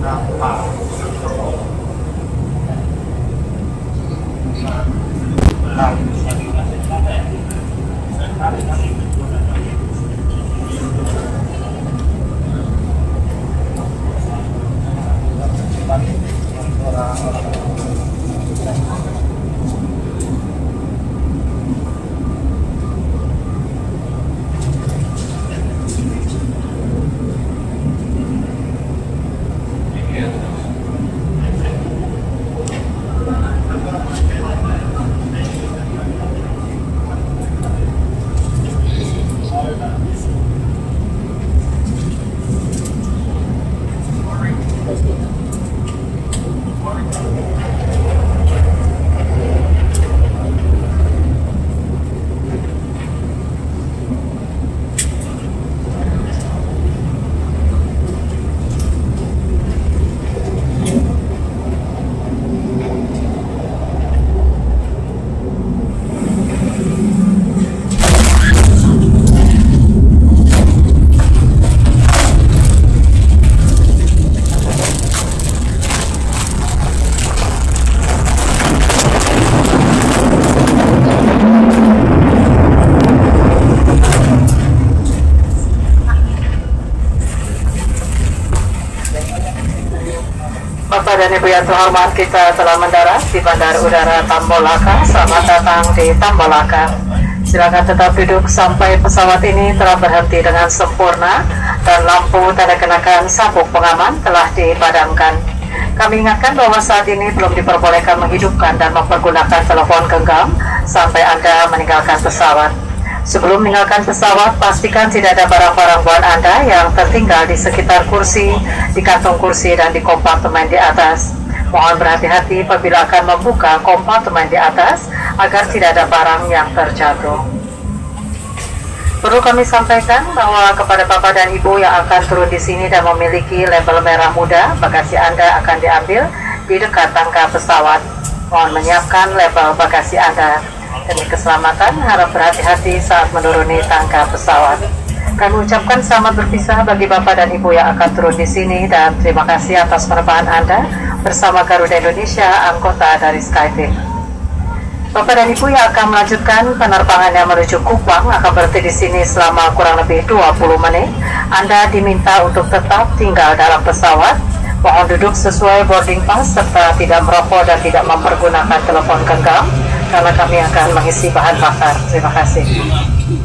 Bapak dan Ibu yang terhormat, kita telah mendarat di Bandara Udara Tambolaka. Selamat datang di Tambolaka. Silakan tetap duduk sampai pesawat ini telah berhenti dengan sempurna dan lampu tanda kenakan sabuk pengaman telah dipadamkan. Kami ingatkan bahwa saat ini belum diperbolehkan menghidupkan dan mempergunakan telepon genggam sampai Anda meninggalkan pesawat. Sebelum meninggalkan pesawat, pastikan tidak ada barang-barang buat Anda yang tertinggal di sekitar kursi, di kantung kursi, dan di kompartemen di atas. Mohon berhati-hati apabila akan membuka kompartemen di atas agar tidak ada barang yang terjatuh. Perlu kami sampaikan bahwa kepada Bapak dan Ibu yang akan turun di sini dan memiliki label merah muda, bagasi Anda akan diambil di dekat tangga pesawat. Mohon menyiapkan label bagasi Anda. Demi keselamatan, harap berhati-hati saat menuruni tangga pesawat. Kami ucapkan selamat berpisah bagi Bapak dan Ibu yang akan turun di sini dan terima kasih atas penerbangan Anda bersama Garuda Indonesia, anggota dari Skyteam. Bapak dan Ibu yang akan melanjutkan penerbangannya menuju Kupang akan berhenti di sini selama kurang lebih 20 menit. Anda diminta untuk tetap tinggal dalam pesawat. Mohon duduk sesuai boarding pass serta tidak merokok dan tidak mempergunakan telepon genggam karena kami akan mengisi bahan bakar. Terima kasih.